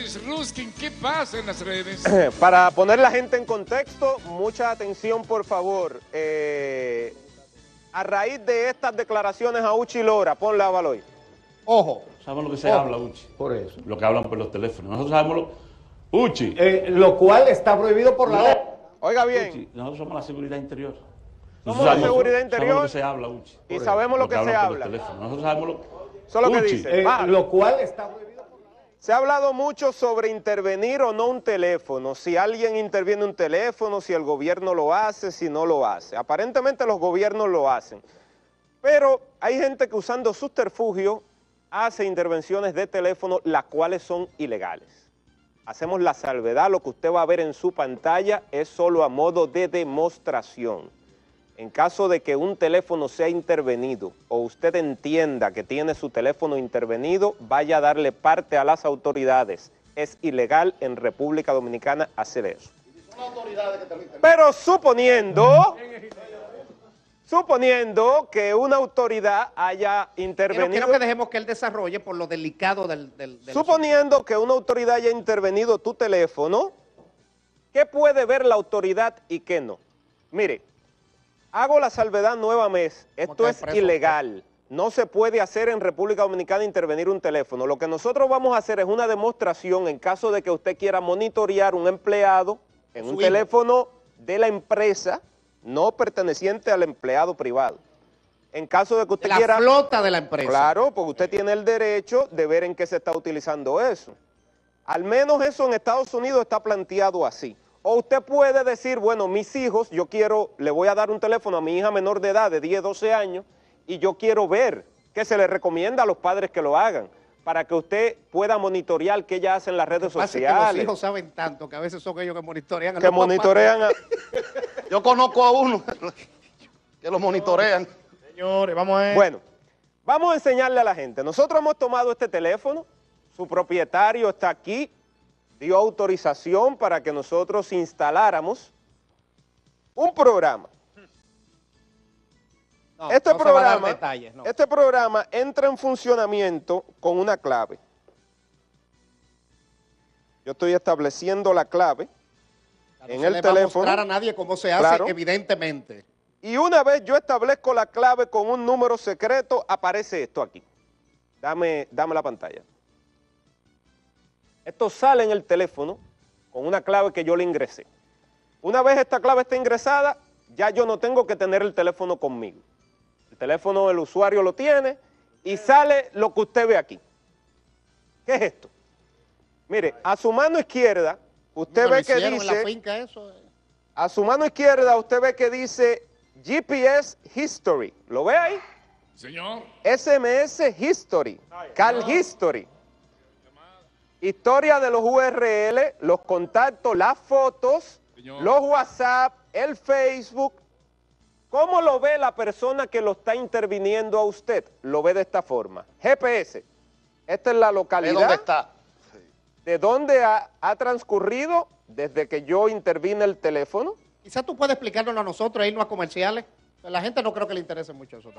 Félix Ruskin, ¿qué pasa en las redes? Para poner la gente en contexto, mucha atención por favor. A raíz de estas declaraciones a Uchi Lora, ponla a Baloy. Ojo. Sabemos lo que se habla, Uchi. Por eso. Lo que hablan por los teléfonos. Nosotros sabemos Uchi. Lo cual está prohibido por la ley. Oiga bien. Uchi, nosotros somos la seguridad interior. Somos la seguridad interior. Sabemos lo que se habla, Uchi. Y sabemos lo que se habla. Nosotros sabemos Eso es lo que dice. Lo cual está prohibido por la ley. Se ha hablado mucho sobre intervenir o no un teléfono, si alguien interviene un teléfono, si el gobierno lo hace, si no lo hace. Aparentemente los gobiernos lo hacen, pero hay gente que usando subterfugio hace intervenciones de teléfono, las cuales son ilegales. Hacemos la salvedad, lo que usted va a ver en su pantalla es solo a modo de demostración. En caso de que un teléfono sea intervenido o usted entienda que tiene su teléfono intervenido, vaya a darle parte a las autoridades. Es ilegal en República Dominicana hacer eso. Pero suponiendo que una autoridad haya intervenido... Quiero que dejemos que él desarrolle por lo delicado del suponiendo que una autoridad haya intervenido tu teléfono, ¿qué puede ver la autoridad y qué no? Mire, hago la salvedad nuevamente, esto es ilegal, no se puede hacer en República Dominicana intervenir un teléfono. Lo que nosotros vamos a hacer es una demostración en caso de que usted quiera monitorear un empleado en un teléfono de la empresa, no perteneciente al empleado privado. En caso de que usted quiera... La flota de la empresa. Claro, porque usted tiene el derecho de ver en qué se está utilizando eso. Al menos eso en Estados Unidos está planteado así. O usted puede decir, bueno, mis hijos, le voy a dar un teléfono a mi hija menor de edad de 10, 12 años y yo quiero ver qué se le recomienda a los padres que lo hagan para que usted pueda monitorear qué ella hace en las redes sociales. Los hijos saben tanto que a veces son ellos que monitorean a que los monitorean papás. Yo conozco a uno que lo monitorean. Señores, vamos a ver. Bueno, vamos a enseñarle a la gente. Nosotros hemos tomado este teléfono, su propietario está aquí, dio autorización para que nosotros instaláramos un programa. No, este no se va a dar detalles, no. Este programa entra en funcionamiento con una clave. Yo estoy estableciendo la clave en el teléfono. No se le va a mostrar a nadie cómo se hace, claro, evidentemente. Y una vez yo establezco la clave con un número secreto, aparece esto aquí. Dame la pantalla. Esto sale en el teléfono con una clave que yo le ingresé. Una vez esta clave está ingresada, ya yo no tengo que tener el teléfono conmigo. El teléfono del usuario lo tiene y sale lo que usted ve aquí. ¿Qué es esto? Mire, a su mano izquierda, usted ve que dice... A su mano izquierda usted ve que dice GPS History. ¿Lo ve ahí? Señor. SMS History, Call History. Historia de los URL, los contactos, las fotos, señor, los WhatsApp, el Facebook. ¿Cómo lo ve la persona que lo está interviniendo a usted? Lo ve de esta forma. GPS. Esta es la localidad. ¿De dónde está? ¿De dónde ha transcurrido desde que yo intervine el teléfono? Quizás tú puedes explicárnoslo a nosotros, irnos a comerciales. A la gente no creo que le interese mucho eso.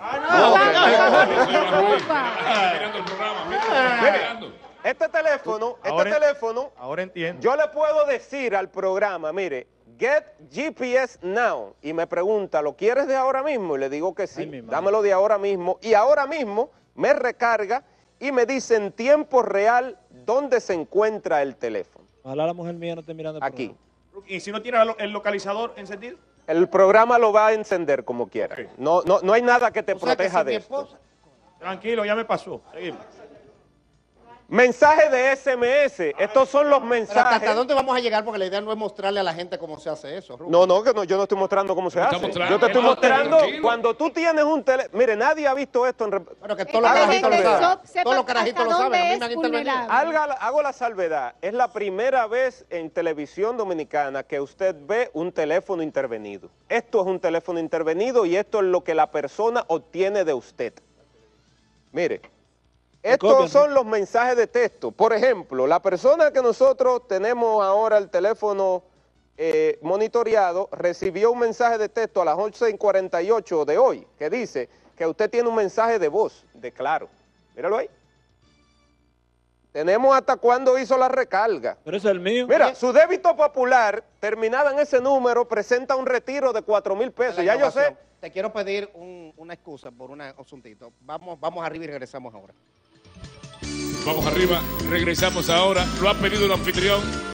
Este teléfono, ahora entiendo. Yo le puedo decir al programa, mire, get GPS now, y me pregunta, ¿lo quieres de ahora mismo? Y le digo que sí, dámelo de ahora mismo, y ahora mismo me recarga y me dice en tiempo real dónde se encuentra el teléfono. Ojalá la mujer mía no esté mirando el aquí. Programa. ¿Y si no tiene el localizador encendido? El programa lo va a encender como quiera. Okay. No hay nada que te proteja de esto. Tranquilo, ya me pasó. Seguimos. Mensaje de SMS. Estos son los mensajes. ¿Hasta dónde vamos a llegar? Porque la idea no es mostrarle a la gente cómo se hace eso, Rubén. No, yo no estoy mostrando cómo se hace. Yo te estoy mostrando cuando tú tienes un teléfono. Mire, nadie ha visto esto en... Bueno, que todos los carajitos lo saben. Todos los carajitos lo saben. A mí me han intervenido. Hago la salvedad. Es la primera vez en televisión dominicana que usted ve un teléfono intervenido. Esto es un teléfono intervenido y esto es lo que la persona obtiene de usted. Mire. Estos son los mensajes de texto. Por ejemplo, la persona que nosotros tenemos ahora el teléfono monitoreado recibió un mensaje de texto a las 11:48 de hoy que dice que usted tiene un mensaje de voz de Claro. Míralo ahí. Tenemos hasta cuándo hizo la recarga. Pero ese es el mío. Mira, su débito popular, terminado en ese número, presenta un retiro de 4,000 pesos. La Ya yo sé. innovación. Te quiero pedir una excusa por un asuntito. Vamos arriba y regresamos ahora. Vamos arriba, regresamos ahora. Lo ha pedido el anfitrión.